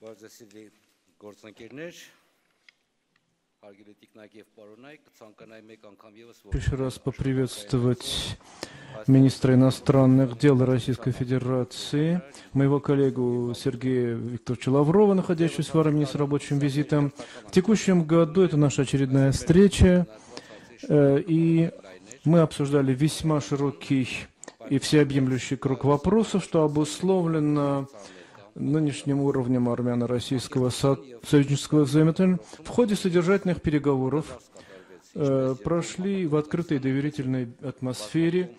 Еще раз поприветствовать министра иностранных дел Российской Федерации, моего коллегу Сергея Викторовича Лаврова, находящегося в Армении с рабочим визитом. В текущем году это наша очередная встреча, и мы обсуждали весьма широкий и всеобъемлющий круг вопросов, что обусловлено нынешним уровнем армяно-российского союзнического взаимоотношения. В ходе содержательных переговоров прошли в открытой доверительной атмосфере,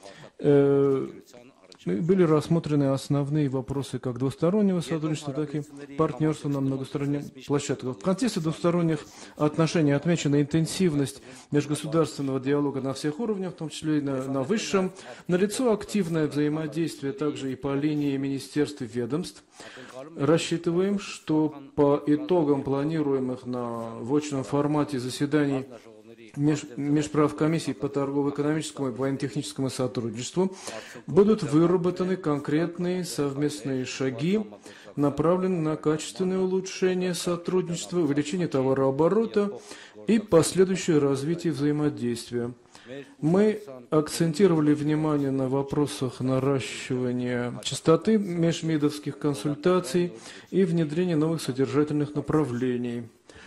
были рассмотрены основные вопросы как двустороннего сотрудничества, так и партнерства на многосторонних площадках. В контексте двусторонних отношений отмечена интенсивность межгосударственного диалога на всех уровнях, в том числе и на высшем. Налицо активное взаимодействие также и по линии министерств и ведомств. Рассчитываем, что по итогам планируемых в очном формате заседаний межправкомиссий по торгово-экономическому и военно-техническому сотрудничеству будут выработаны конкретные совместные шаги, направленные на качественное улучшение сотрудничества, увеличение товарооборота и последующее развитие взаимодействия. Мы акцентировали внимание на вопросах наращивания частоты межмидовских консультаций и внедрения новых содержательных направлений.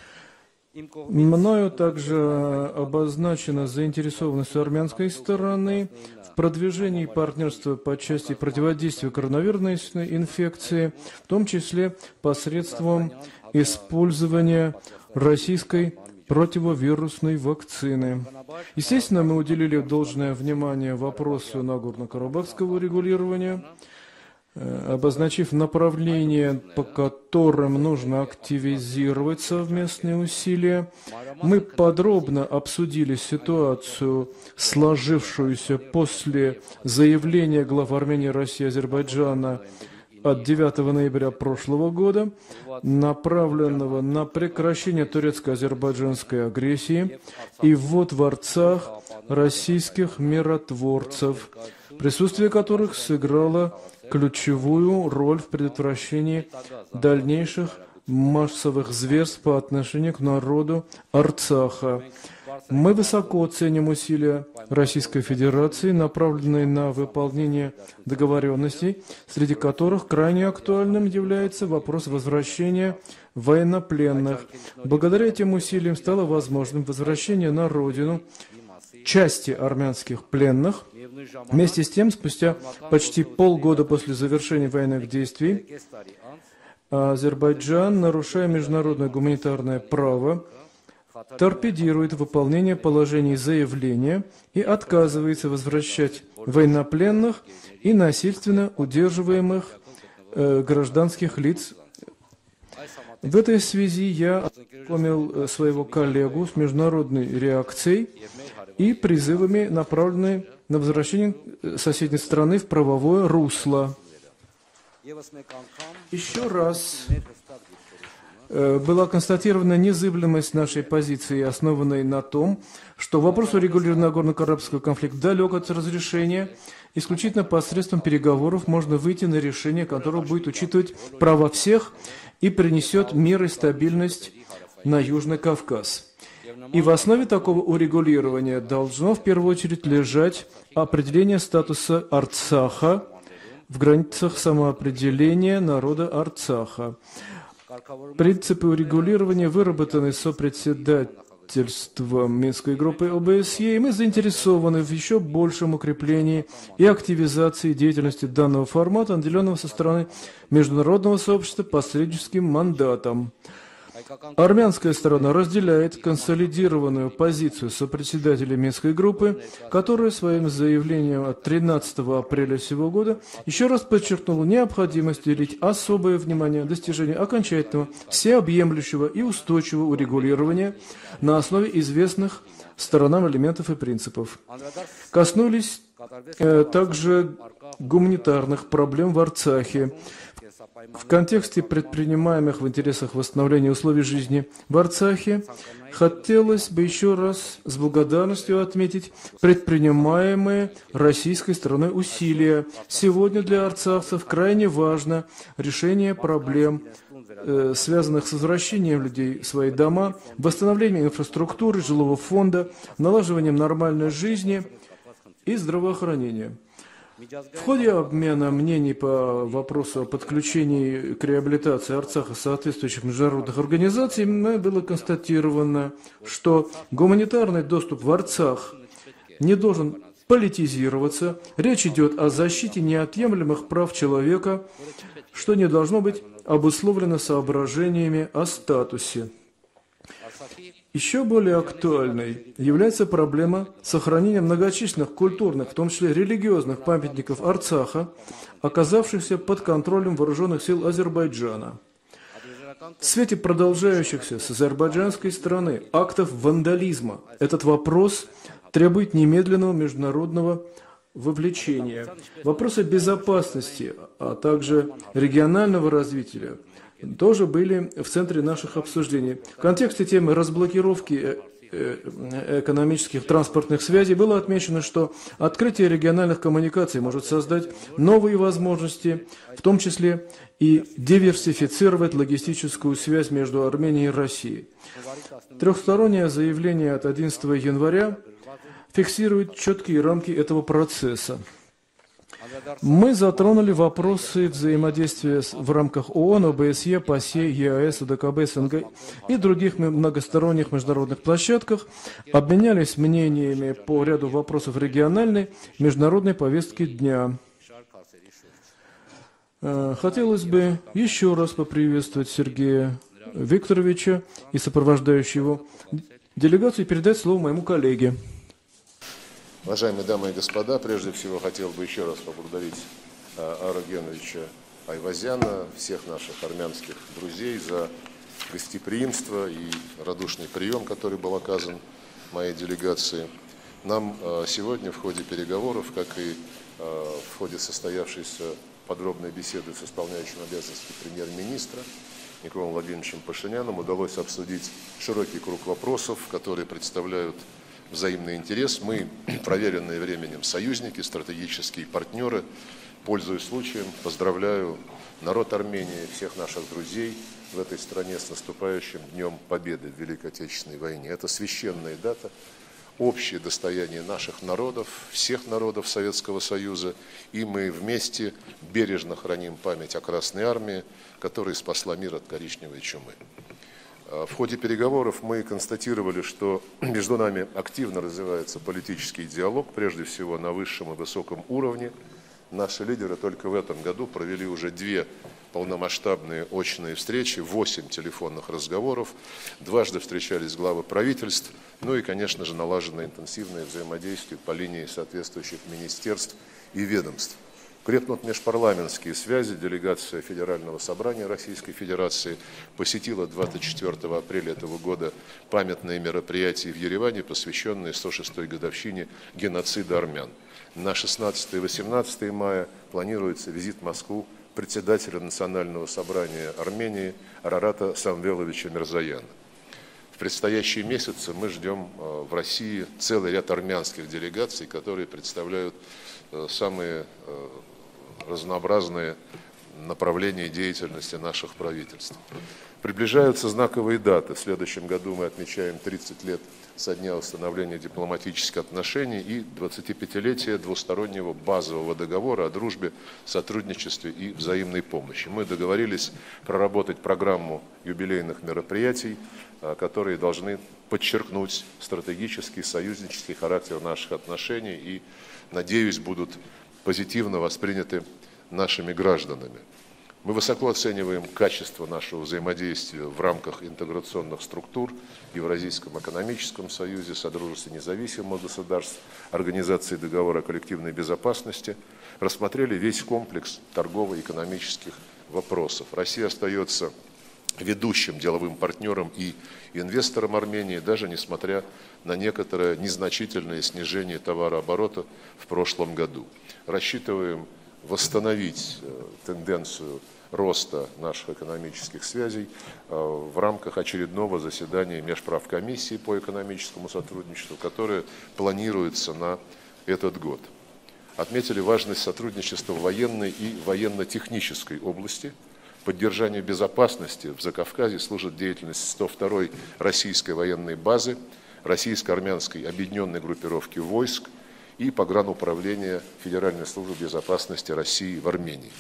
Мною также обозначена заинтересованность армянской стороны в продвижении партнерства по части противодействия коронавирусной инфекции, в том числе посредством использования российской противовирусной вакцины. Естественно, мы уделили должное внимание вопросу Нагорно-Карабахского регулирования, обозначив направления, по которым нужно активизировать совместные усилия. Мы подробно обсудили ситуацию, сложившуюся после заявления глав Армении, России и Азербайджана от 9 ноября прошлого года, направленного на прекращение турецко-азербайджанской агрессии и ввод в Арцах российских миротворцев, присутствие которых сыграло ключевую роль в предотвращении дальнейших массовых зверств по отношению к народу Арцаха. Мы высоко ценим усилия Российской Федерации, направленные на выполнение договоренностей, среди которых крайне актуальным является вопрос возвращения военнопленных. Благодаря этим усилиям стало возможным возвращение на родину части армянских пленных. Вместе с тем, спустя почти полгода после завершения военных действий, Азербайджан, нарушая международное гуманитарное право, торпедирует выполнение положений заявления и отказывается возвращать военнопленных и насильственно удерживаемых гражданских лиц. В этой связи я ознакомил своего коллегу с международной реакцией и призывами, направленными на возвращение соседней страны в правовое русло. Еще раз была констатирована незыблемость нашей позиции, основанной на том, что вопрос урегулирования Нагорно-Карабахского конфликта далек от разрешения. Исключительно посредством переговоров можно выйти на решение, которое будет учитывать права всех и принесет мир и стабильность на Южный Кавказ. И в основе такого урегулирования должно в первую очередь лежать определение статуса Арцаха в границах самоопределения народа Арцаха. Принципы урегулирования выработаны сопредседательством Минской группы ОБСЕ, и мы заинтересованы в еще большем укреплении и активизации деятельности данного формата, наделенного со стороны международного сообщества посредническим мандатом. Армянская сторона разделяет консолидированную позицию сопредседателя Минской группы, которая своим заявлением от 13 апреля сего года еще раз подчеркнула необходимость уделить особое внимание достижению окончательного, всеобъемлющего и устойчивого урегулирования на основе известных сторонам элементов и принципов. Коснулись также гуманитарных проблем в Арцахе. В контексте предпринимаемых в интересах восстановления условий жизни в Арцахе хотелось бы еще раз с благодарностью отметить предпринимаемые российской стороной усилия. Сегодня для арцахцев крайне важно решение проблем связанных с возвращением людей в свои дома, восстановлением инфраструктуры, жилого фонда, налаживанием нормальной жизни и здравоохранения. В ходе обмена мнений по вопросу о подключении к реабилитации Арцаха соответствующих международных организаций было констатировано, что гуманитарный доступ в Арцах не должен политизироваться. Речь идет о защите неотъемлемых прав человека, что не должно быть обусловлено соображениями о статусе. Еще более актуальной является проблема сохранения многочисленных культурных, в том числе религиозных памятников Арцаха, оказавшихся под контролем вооруженных сил Азербайджана. В свете продолжающихся с азербайджанской стороны актов вандализма этот вопрос требует немедленного международного вовлечения. Вопросы безопасности, а также регионального развития тоже были в центре наших обсуждений. В контексте темы разблокировки экономических транспортных связей было отмечено, что открытие региональных коммуникаций может создать новые возможности, в том числе и диверсифицировать логистическую связь между Арменией и Россией. Трехстороннее заявление от 11 января фиксирует четкие рамки этого процесса. Мы затронули вопросы взаимодействия в рамках ООН, ОБСЕ, ПАСЕ, ЕАЭС, УДКБ, СНГ и других многосторонних международных площадках, обменялись мнениями по ряду вопросов региональной, международной повестки дня. Хотелось бы еще раз поприветствовать Сергея Викторовича и сопровождающую его делегацию и передать слово моему коллеге. Уважаемые дамы и господа, прежде всего хотел бы еще раз поблагодарить Ара Геновича Айвазяна, всех наших армянских друзей за гостеприимство и радушный прием, который был оказан моей делегации. Нам сегодня в ходе переговоров, как и в ходе состоявшейся подробной беседы с исполняющим обязанности премьер-министра Николаем Владимировичем Пашиняном, удалось обсудить широкий круг вопросов, которые представляют взаимный интерес. Мы проверенные временем союзники, стратегические партнеры. Пользуясь случаем, поздравляю народ Армении, всех наших друзей в этой стране с наступающим Днем Победы в Великой Отечественной войне. Это священная дата, общее достояние наших народов, всех народов Советского Союза, и мы вместе бережно храним память о Красной Армии, которая спасла мир от коричневой чумы. В ходе переговоров мы констатировали, что между нами активно развивается политический диалог, прежде всего на высшем и высоком уровне. Наши лидеры только в этом году провели уже 2 полномасштабные очные встречи, 8 телефонных разговоров, дважды встречались главы правительств, ну и, конечно же, налажено интенсивное взаимодействие по линии соответствующих министерств и ведомств. Крепнут межпарламентские связи. Делегация Федерального собрания Российской Федерации посетила 24 апреля этого года памятные мероприятия в Ереване, посвященные 106-й годовщине геноцида армян. На 16 и 18 мая планируется визит в Москву председателя Национального собрания Армении Арарата Самвеловича Мирзояна. В предстоящие месяцы мы ждем в России целый ряд армянских делегаций, которые представляют самые разнообразные направления деятельности наших правительств. Приближаются знаковые даты. В следующем году мы отмечаем 30 лет со дня установления дипломатических отношений и 25-летие двустороннего базового договора о дружбе, сотрудничестве и взаимной помощи. Мы договорились проработать программу юбилейных мероприятий, которые должны подчеркнуть стратегический, союзнический характер наших отношений и, надеюсь, будут позитивно восприняты нашими гражданами. Мы высоко оцениваем качество нашего взаимодействия в рамках интеграционных структур в Евразийском экономическом союзе, Содружестве независимых государств, Организации договора о коллективной безопасности. Рассмотрели весь комплекс торгово-экономических вопросов. Россия остается ведущим деловым партнером и инвестором Армении, даже несмотря на некоторое незначительное снижение товарооборота в прошлом году. Рассчитываем восстановить тенденцию роста наших экономических связей в рамках очередного заседания Межправкомиссии по экономическому сотрудничеству, которое планируется на этот год. Отметили важность сотрудничества в военной и военно-технической области. Поддержанию безопасности в Закавказье служит деятельность 102-й российской военной базы, российско-армянской объединенной группировки войск и погрануправления Федеральной службы безопасности России в Армении.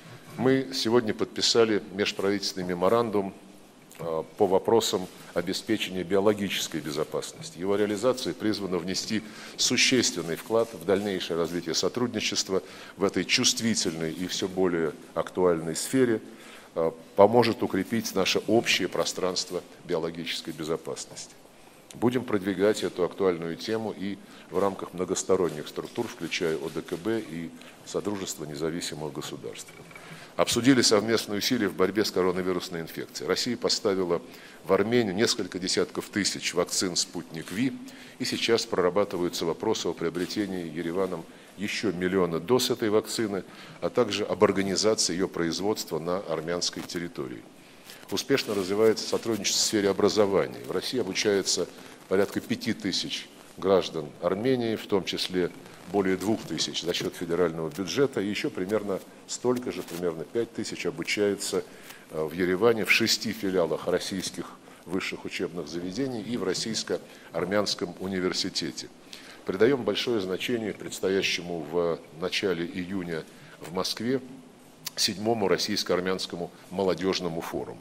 Мы сегодня подписали межправительственный меморандум по вопросам обеспечения биологической безопасности. Его реализация призвана внести существенный вклад в дальнейшее развитие сотрудничества в этой чувствительной и все более актуальной сфере, поможет укрепить наше общее пространство биологической безопасности. Будем продвигать эту актуальную тему и в рамках многосторонних структур, включая ОДКБ и Содружество независимых государств. Обсудили совместные усилия в борьбе с коронавирусной инфекцией. Россия поставила в Армению несколько десятков тысяч вакцин «Спутник Ви», и сейчас прорабатываются вопросы о приобретении Ереваном еще миллиона доз этой вакцины, а также об организации ее производства на армянской территории. Успешно развивается сотрудничество в сфере образования. В России обучается порядка 5000 граждан Армении, в том числе более 2000 за счет федерального бюджета, и еще примерно столько же, примерно 5000 обучается в Ереване в 6 филиалах российских высших учебных заведений и в Российско-Армянском университете. Придаем большое значение предстоящему в начале июня в Москве 7-му Российско-Армянскому молодежному форуму.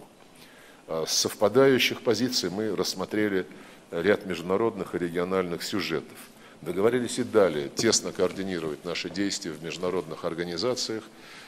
С совпадающих позиций мы рассмотрели ряд международных и региональных сюжетов. Договорились и далее тесно координировать наши действия в международных организациях,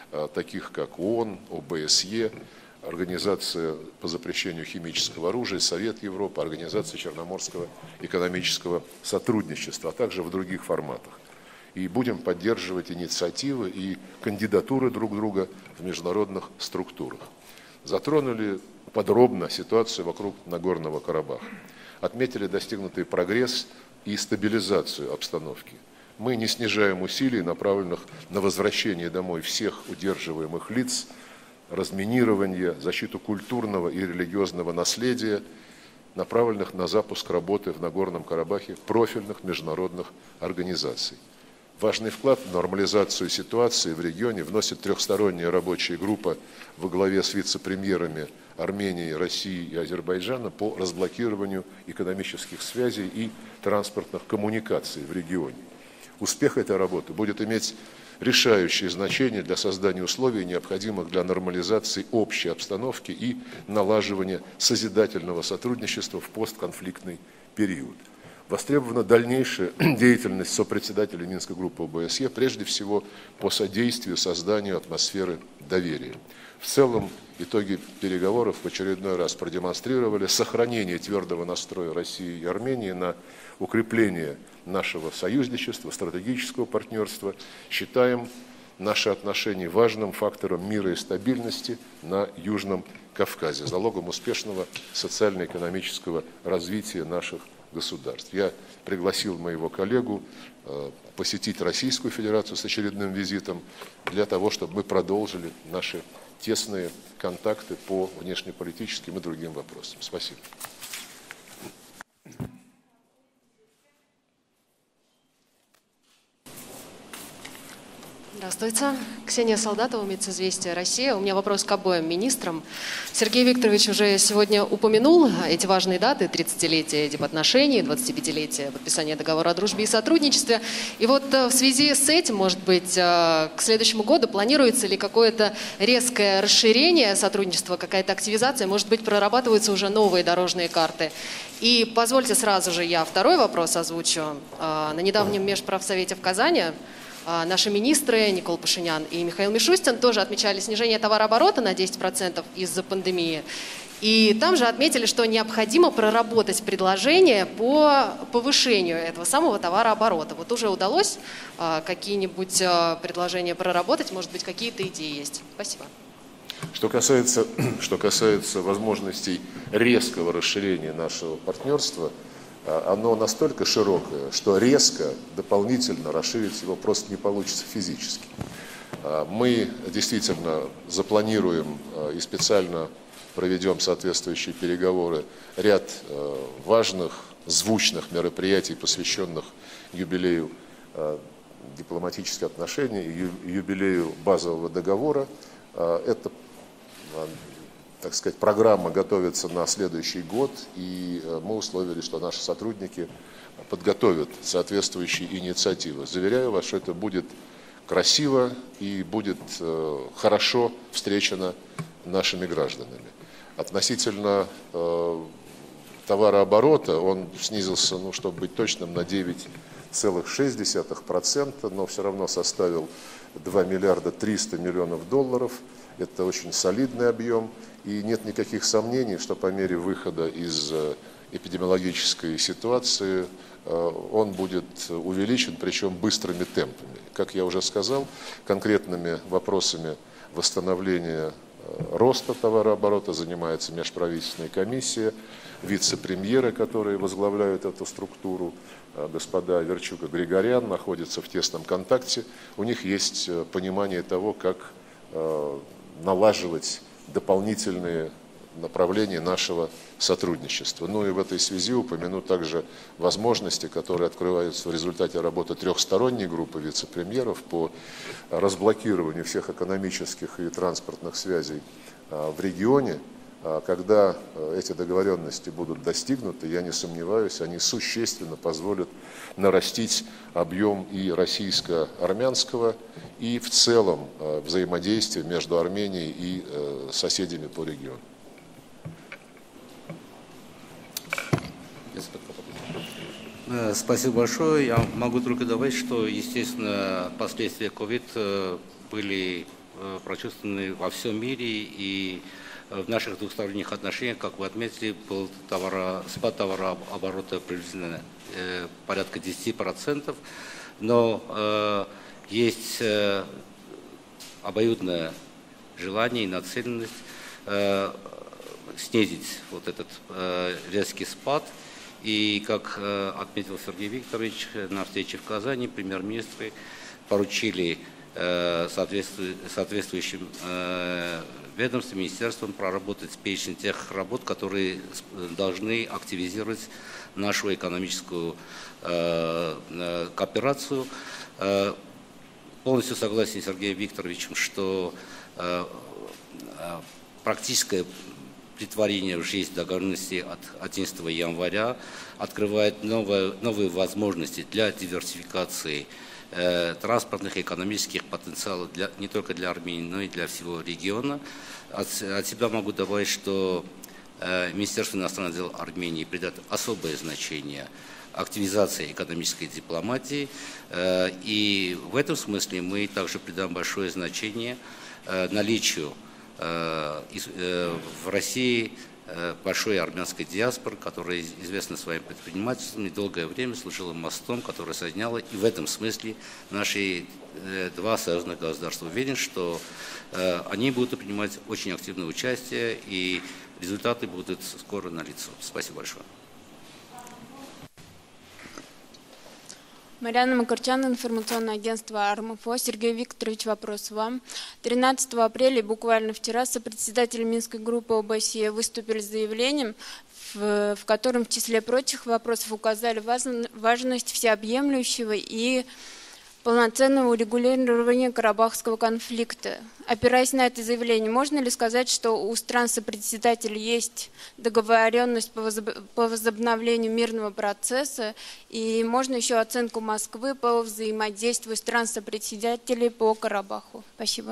таких как ООН, ОБСЕ, Организация по запрещению химического оружия, Совет Европы, Организация Черноморского экономического сотрудничества, а также в других форматах. И будем поддерживать инициативы и кандидатуры друг друга в международных структурах. Затронули подробно ситуацию вокруг Нагорного Карабаха. Отметили достигнутый прогресс и стабилизацию обстановки. Мы не снижаем усилий, направленных на возвращение домой всех удерживаемых лиц, разминирование, защиту культурного и религиозного наследия, направленных на запуск работы в Нагорном Карабахе профильных международных организаций. Важный вклад в нормализацию ситуации в регионе вносит трехсторонняя рабочая группа во главе с вице-премьерами Армении, России и Азербайджана по разблокированию экономических связей и транспортных коммуникаций в регионе. Успех этой работы будет иметь решающее значение для создания условий, необходимых для нормализации общей обстановки и налаживания созидательного сотрудничества в постконфликтный период. Востребована дальнейшая деятельность сопредседателя Минской группы ОБСЕ, прежде всего по содействию созданию атмосферы доверия. В целом, итоги переговоров в очередной раз продемонстрировали сохранение твердого настроя России и Армении на укрепление нашего союзничества, стратегического партнерства. Считаем наши отношения важным фактором мира и стабильности на Южном Кавказе, залогом успешного социально-экономического развития наших государств. Я пригласил моего коллегу посетить Российскую Федерацию с очередным визитом для того, чтобы мы продолжили наши тесные контакты по внешнеполитическим и другим вопросам. Спасибо. Здравствуйте. Ксения Солдатова, МИДС-Известия Россия. У меня вопрос к обоим министрам. Сергей Викторович уже сегодня упомянул эти важные даты: 30-летие дипотношений, 25-летие подписания договора о дружбе и сотрудничестве. И вот в связи с этим, может быть, к следующему году планируется ли какое-то резкое расширение сотрудничества, какая-то активизация, может быть, прорабатываются уже новые дорожные карты? И позвольте сразу же я второй вопрос озвучу. На недавнем межправсовете в Казани наши министры Никол Пашинян и Михаил Мишустин тоже отмечали снижение товарооборота на 10% из-за пандемии. И там же отметили, что необходимо проработать предложение по повышению этого самого товарооборота. Вот уже удалось какие-нибудь предложения проработать? Может быть, какие-то идеи есть? Спасибо. Что касается возможностей резкого расширения нашего партнерства, оно настолько широкое, что резко, дополнительно расширить его просто не получится физически. Мы действительно запланируем и специально проведем соответствующие переговоры, ряд важных, звучных мероприятий, посвященных юбилею дипломатических отношений и юбилею базового договора. Это так сказать, программа готовится на следующий год, и мы условились, что наши сотрудники подготовят соответствующие инициативы. Заверяю вас, что это будет красиво и будет хорошо встречено нашими гражданами. Относительно товарооборота он снизился, ну, чтобы быть точным, на 9,6%, но все равно составил 2 миллиарда 300 миллионов долларов. Это очень солидный объем, и нет никаких сомнений, что по мере выхода из эпидемиологической ситуации он будет увеличен, причем быстрыми темпами. Как я уже сказал, конкретными вопросами восстановления роста товарооборота занимается межправительственная комиссия, вице-премьеры, которые возглавляют эту структуру, господа Верчук и Григорян, находятся в тесном контакте. У них есть понимание того, как налаживать дополнительные направления нашего сотрудничества. Ну и в этой связи упомяну также возможности, которые открываются в результате работы трехсторонней группы вице-премьеров по разблокированию всех экономических и транспортных связей в регионе. Когда эти договоренности будут достигнуты, я не сомневаюсь, они существенно позволят нарастить объем и российско-армянского, и в целом взаимодействия между Арменией и соседями по региону. Спасибо большое. Я могу только добавить, что, естественно, последствия COVID были прочувствованы во всем мире, и в наших двусторонних отношениях, как вы отметили, был спад товарооборота приблизительно порядка 10%, но есть обоюдное желание и нацеленность снизить вот этот резкий спад. И, как отметил Сергей Викторович, на встрече в Казани премьер-министры поручили соответствующим ведомствам, министерствам проработать перечень тех работ, которые должны активизировать нашу экономическую кооперацию. Полностью согласен с Сергеем Викторовичем, что практическое претворение в жизнь договоренности от 11 января открывает новые возможности для диверсификации транспортных и экономических потенциалов не только для Армении, но и для всего региона. От себя могу добавить, что Министерство иностранных дел Армении придает особое значение активизации экономической дипломатии, и в этом смысле мы также придаем большое значение наличию в России большой армянской диаспоры, которая известна своим предпринимательством и долгое время служила мостом, который соединяла, и в этом смысле наши два союзных государства. Уверен, что они будут принимать очень активное участие, и результаты будут скоро налицо. Спасибо большое. Марьяна Макарчан, информационное агентство АРМФО. Сергей Викторович, вопрос вам. 13 апреля, буквально вчера, сопредседатели Минской группы ОБСЕ выступили с заявлением, в котором, в числе прочих вопросов, указали важность всеобъемлющего и полноценного урегулирования Карабахского конфликта. Опираясь на это заявление, можно ли сказать, что у стран-сопредседателей есть договоренность по возобновлению мирного процесса, и можно еще оценку Москвы по взаимодействию стран-сопредседателей по Карабаху? Спасибо.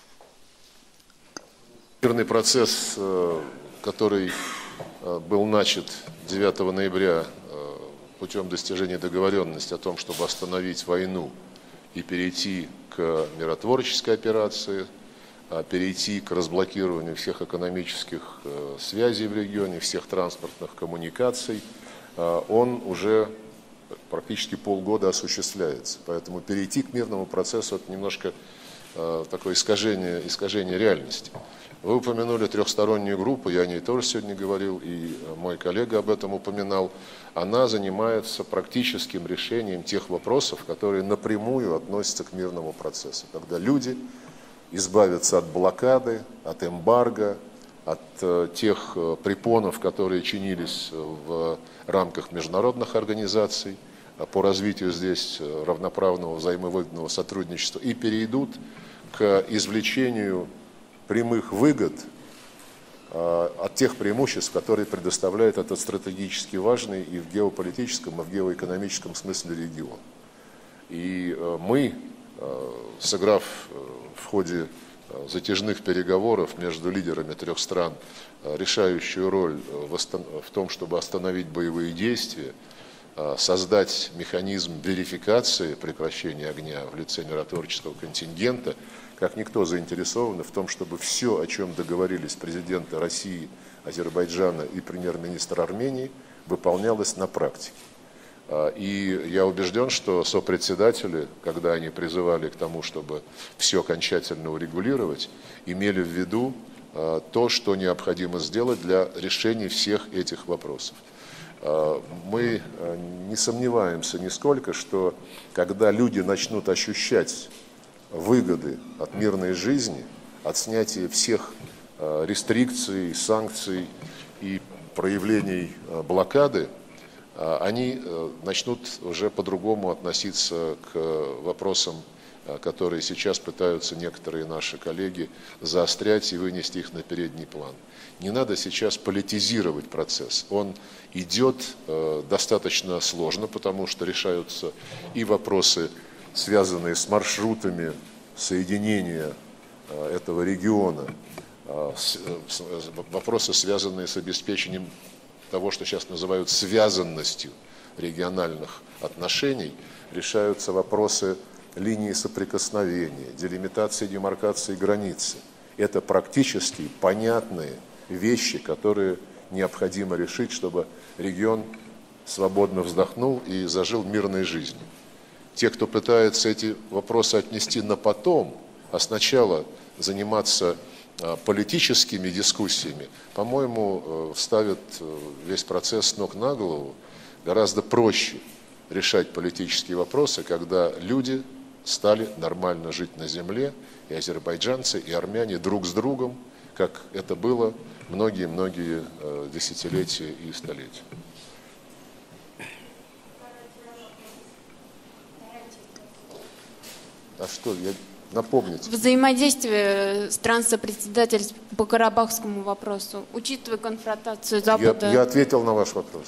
Мирный процесс, который был начат 9 ноября путем достижения договоренности о том, чтобы остановить войну и перейти к миротворческой операции, перейти к разблокированию всех экономических связей в регионе, всех транспортных коммуникаций, он уже практически полгода осуществляется. Поэтому перейти к мирному процессу – это немножко такое искажение реальности. Вы упомянули трехстороннюю группу, я о ней тоже сегодня говорил, и мой коллега об этом упоминал. Она занимается практическим решением тех вопросов, которые напрямую относятся к мирному процессу. Когда люди избавятся от блокады, от эмбарго, от тех препонов, которые чинились в рамках международных организаций по развитию здесь равноправного взаимовыгодного сотрудничества, и перейдут к извлечению прямых выгод от тех преимуществ, которые предоставляет этот стратегически важный и в геополитическом, и в геоэкономическом смысле регион. И мы, сыграв в ходе затяжных переговоров между лидерами трех стран решающую роль в том, чтобы остановить боевые действия, создать механизм верификации прекращения огня в лице миротворческого контингента, как никто заинтересованы в том, чтобы все, о чем договорились президенты России, Азербайджана и премьер-министр Армении, выполнялось на практике. И я убежден, что сопредседатели, когда они призывали к тому, чтобы все окончательно урегулировать, имели в виду то, что необходимо сделать для решения всех этих вопросов. Мы не сомневаемся нисколько, что когда люди начнут ощущать выгоды от мирной жизни, от снятия всех рестрикций, санкций и проявлений блокады, они начнут уже по-другому относиться к вопросам, которые сейчас пытаются некоторые наши коллеги заострять и вынести их на передний план. Не надо сейчас политизировать процесс. Он идет достаточно сложно, потому что решаются и вопросы, связанные с маршрутами соединения этого региона, вопросы, связанные с обеспечением того, что сейчас называют связанностью региональных отношений, решаются вопросы линии соприкосновения, делимитации, демаркации границы. Это практически понятные вещи, которые необходимо решить, чтобы регион свободно вздохнул и зажил мирной жизнью. Те, кто пытается эти вопросы отнести на потом, а сначала заниматься политическими дискуссиями, по-моему, ставят весь процесс с ног на голову. Гораздо проще решать политические вопросы, когда люди стали нормально жить на земле, и азербайджанцы, и армяне друг с другом, как это было многие-многие десятилетия и столетия. А что, напомните? Взаимодействие стран-сопредседательств по карабахскому вопросу, учитывая конфронтацию Запада. Я ответил на ваш вопрос.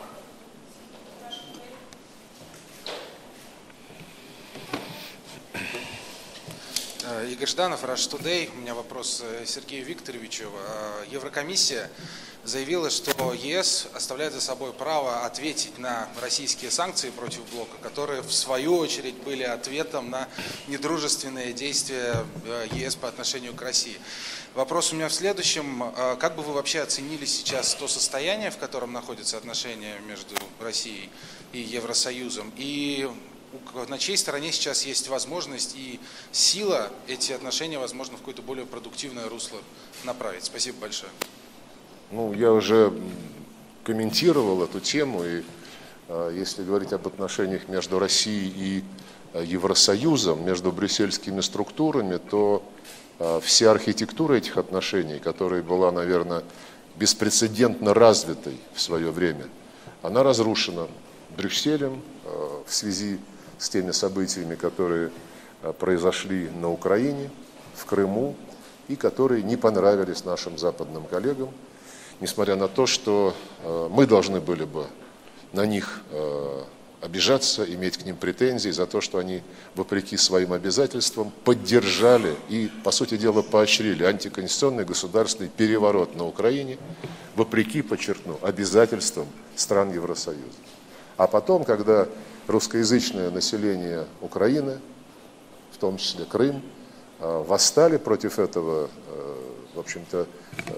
Игорь Жданов, Rush Today. У меня вопрос Сергею Викторовичу. Еврокомиссия заявила, что ЕС оставляет за собой право ответить на российские санкции против блока, которые в свою очередь были ответом на недружественные действия ЕС по отношению к России. Вопрос у меня в следующем. Как бы вы вообще оценили сейчас то состояние, в котором находятся отношения между Россией и Евросоюзом? И на чьей стороне сейчас есть возможность и сила эти отношения, возможно, в какое-то более продуктивное русло направить? Спасибо большое. Ну, я уже комментировал эту тему, и если говорить об отношениях между Россией и Евросоюзом, между брюссельскими структурами, то вся архитектура этих отношений, которая была, наверное, беспрецедентно развитой в свое время, она разрушена Брюсселем в связи с теми событиями, которые произошли на Украине, в Крыму, и которые не понравились нашим западным коллегам, несмотря на то, что мы должны были бы на них обижаться, иметь к ним претензии за то, что они, вопреки своим обязательствам, поддержали и, по сути дела, поощрили антиконституционный государственный переворот на Украине, вопреки, подчеркну, обязательствам стран Евросоюза. А потом, когда русскоязычное население Украины, в том числе Крым, восстали против этого, в общем-то,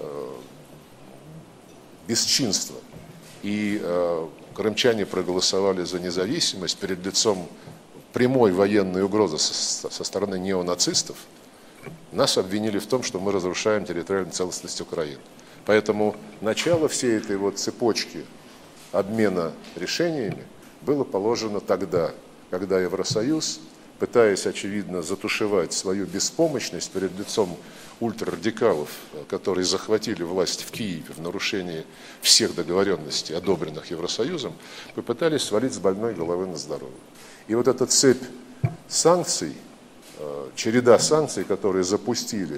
бесчинства, и крымчане проголосовали за независимость перед лицом прямой военной угрозы со стороны неонацистов, нас обвинили в том, что мы разрушаем территориальную целостность Украины. Поэтому начало всей этой вот цепочки обмена решениями было положено тогда, когда Евросоюз, пытаясь, очевидно, затушевать свою беспомощность перед лицом ультрарадикалов, которые захватили власть в Киеве в нарушении всех договоренностей, одобренных Евросоюзом, попытались свалить с больной головы на здоровье. И вот эта цепь санкций, череда санкций, которые запустили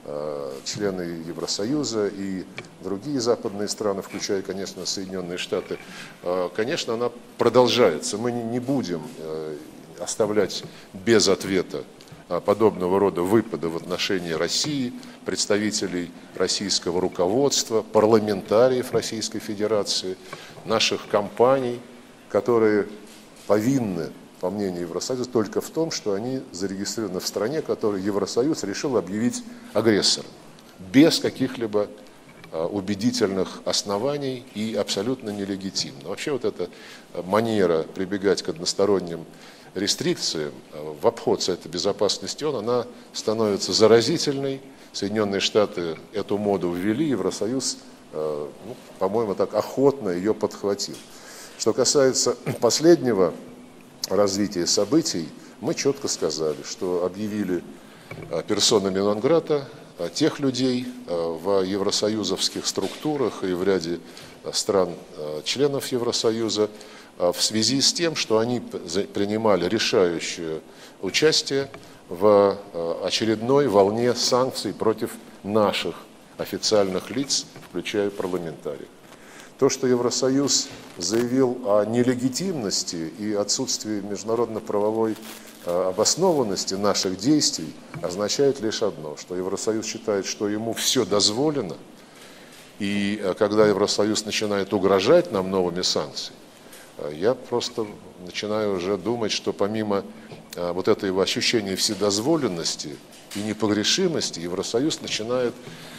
члены Евросоюза и другие западные страны, включая, конечно, Соединенные Штаты, конечно, она продолжается. Мы не будем оставлять без ответа подобного рода выпады в отношении России, представителей российского руководства, парламентариев Российской Федерации, наших компаний, которые повинны, по мнению Евросоюза, только в том, что они зарегистрированы в стране, которую Евросоюз решил объявить агрессором, без каких-либо убедительных оснований и абсолютно нелегитимно. Вообще вот эта манера прибегать к односторонним рестрикциям в обход Совета Безопасности ООН, она становится заразительной. Соединенные Штаты эту моду ввели, Евросоюз, по-моему, так охотно ее подхватил. Что касается последнего развития событий, мы четко сказали, что объявили персонами нон-грата тех людей в евросоюзовских структурах и в ряде стран-членов Евросоюза в связи с тем, что они принимали решающее участие в очередной волне санкций против наших официальных лиц, включая парламентариев. То, что Евросоюз заявил о нелегитимности и отсутствии международно-правовой обоснованности наших действий, означает лишь одно, что Евросоюз считает, что ему все дозволено, и когда Евросоюз начинает угрожать нам новыми санкциями, я просто начинаю уже думать, что помимо вот этого ощущения вседозволенности и непогрешимости, Евросоюз начинает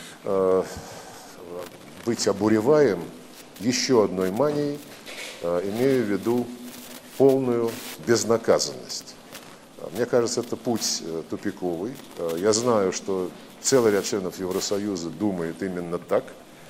быть обуреваем еще одной манией, имею в виду полную безнаказанность. Мне кажется, это путь тупиковый. Я знаю, что целый ряд членов Евросоюза думает именно так,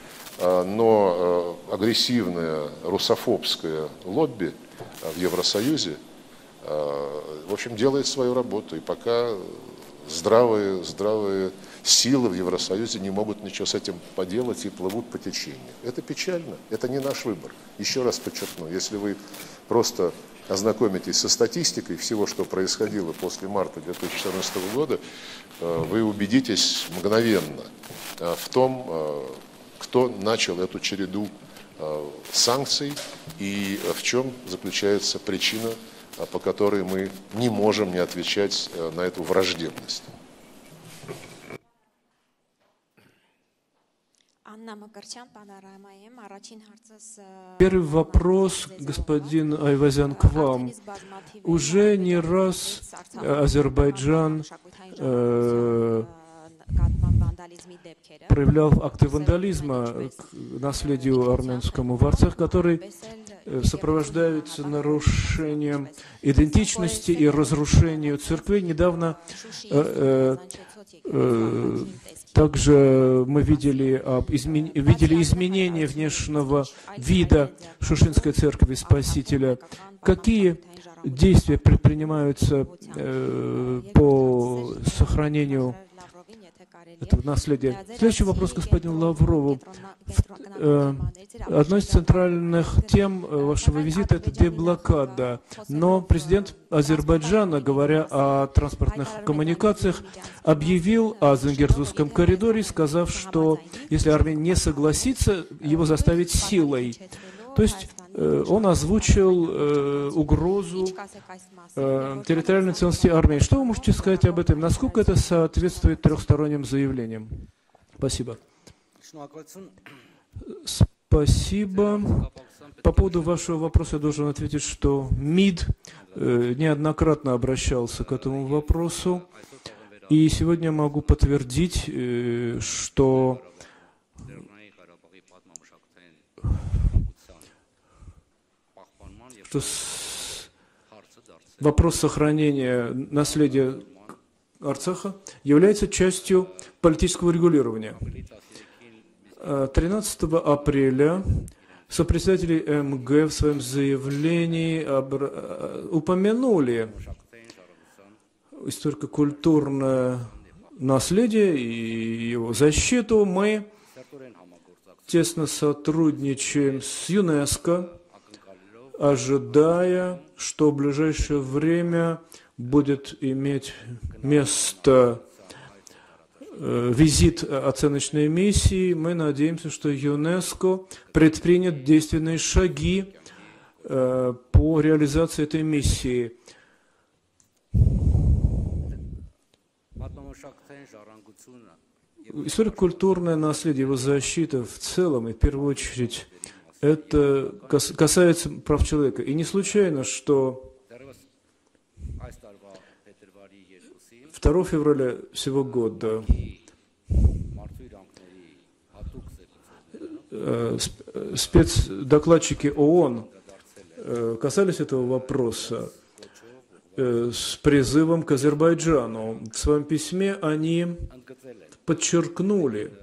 но агрессивное русофобское лобби в Евросоюзе, в общем, делает свою работу. И пока здравые силы в Евросоюзе не могут ничего с этим поделать и плывут по течению. Это печально, это не наш выбор. Еще раз подчеркну, если вы просто ознакомитесь со статистикой всего, что происходило после марта 2014 года, вы убедитесь мгновенно в том, кто начал эту череду санкций и в чем заключается причина, по которой мы не можем не отвечать на эту враждебность. Первый вопрос, господин Айвазян, к вам. Уже не раз Азербайджан проявлял акты вандализма к наследию армянскому в Арцах, который сопровождаются нарушением идентичности и разрушением церквей. Недавно также мы видели изменение внешнего вида Шушинской церкви Спасителя. Какие действия предпринимаются по сохранению этого наследия? Следующий вопрос господину Лаврову. Одной из центральных тем вашего визита – это деблокада. Но президент Азербайджана, говоря о транспортных коммуникациях, объявил о Зангерзурском коридоре, сказав, что если Армения не согласится, его заставить силой. То есть он озвучил угрозу территориальной целостности Армении. Что вы можете сказать об этом? Насколько это соответствует трехсторонним заявлениям? Спасибо. Спасибо. По поводу вашего вопроса я должен ответить, что МИД неоднократно обращался к этому вопросу. И сегодня могу подтвердить, что вопрос сохранения наследия Арцаха является частью политического регулирования. 13 апреля сопредседатели МГ в своем заявлении упомянули историко-культурное наследие и его защиту. Мы тесно сотрудничаем с ЮНЕСКО, ожидая, что в ближайшее время будет иметь место визит оценочной миссии. Мы надеемся, что ЮНЕСКО предпринят действенные шаги по реализации этой миссии. Историко-культурное наследие, его защита в целом и в первую очередь это касается прав человека. И не случайно, что 2 февраля сего года спецдокладчики ООН касались этого вопроса с призывом к Азербайджану. В своем письме они подчеркнули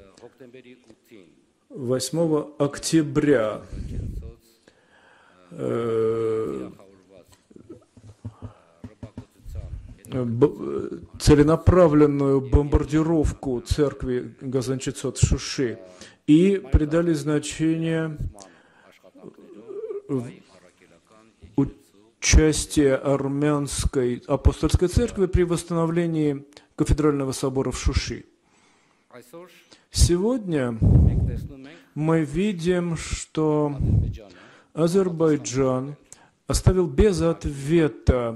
8 октября целенаправленную бомбардировку церкви Газанчицот в Шуши и придали значение участия армянской апостольской церкви при восстановлении кафедрального собора в Шуши. Сегодня мы видим, что Азербайджан оставил без ответа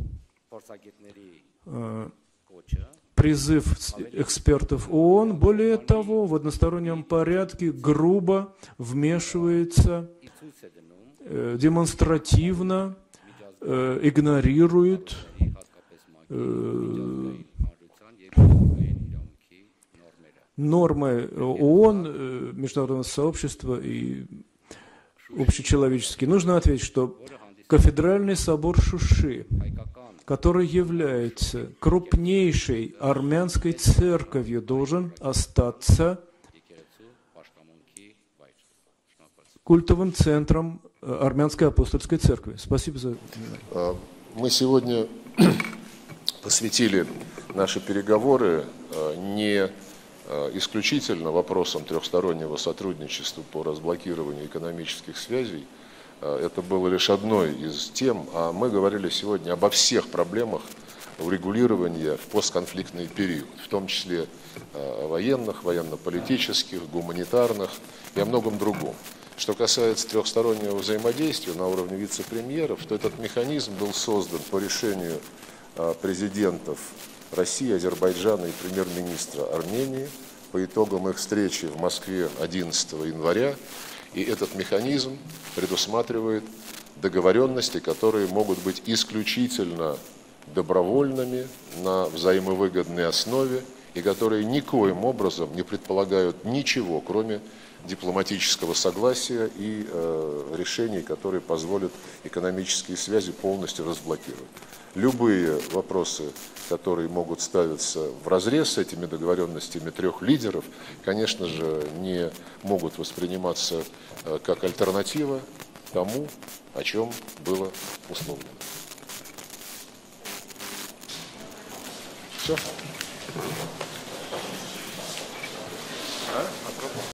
призыв экспертов ООН. Более того, в одностороннем порядке грубо вмешивается, демонстративно игнорирует нормы ООН, международного сообщества и общечеловеческие. Нужно ответить, что кафедральный собор Шуши, который является крупнейшей армянской церковью, должен остаться культовым центром армянской апостольской церкви. Спасибо за внимание. Мы сегодня посвятили наши переговоры не исключительно вопросам трехстороннего сотрудничества по разблокированию экономических связей. Это было лишь одной из тем, а мы говорили сегодня обо всех проблемах урегулирования в постконфликтный период, в том числе военных, военно-политических, гуманитарных и о многом другом. Что касается трехстороннего взаимодействия на уровне вице-премьеров, то этот механизм был создан по решению президентов России, Азербайджана и премьер-министра Армении по итогам их встречи в Москве 11 января. И этот механизм предусматривает договоренности, которые могут быть исключительно добровольными, на взаимовыгодной основе, и которые никоим образом не предполагают ничего, кроме дипломатического согласия и решений, которые позволят экономические связи полностью разблокировать. Любые вопросы, которые могут ставиться вразрез с этими договоренностями трех лидеров, конечно же, не могут восприниматься как альтернатива тому, о чем было условлено. Все.